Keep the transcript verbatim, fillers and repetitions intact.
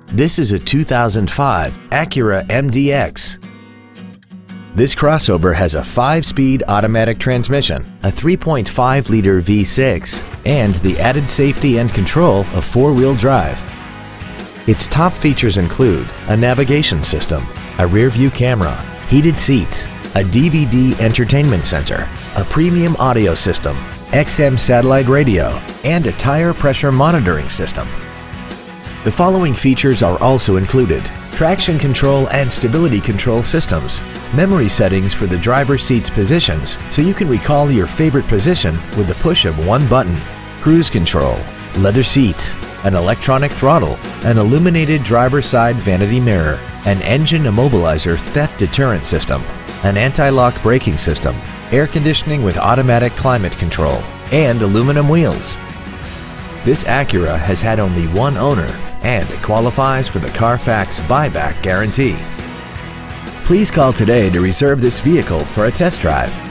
This is a two thousand five Acura M D X. This crossover has a five-speed automatic transmission, a three point five liter V six, and the added safety and control of four-wheel drive. Its top features include a navigation system, a rear-view camera, heated seats, a D V D entertainment center, a premium audio system, X M satellite radio, and a tire pressure monitoring system. The following features are also included: traction control and stability control systems, memory settings for the driver's seat's positions so you can recall your favorite position with the push of one button, cruise control, leather seats, an electronic throttle, an illuminated driver's side vanity mirror, an engine immobilizer theft deterrent system, an anti-lock braking system, air conditioning with automatic climate control, and aluminum wheels. This Acura has had only one owner and it qualifies for the Carfax buyback guarantee. Please call today to reserve this vehicle for a test drive.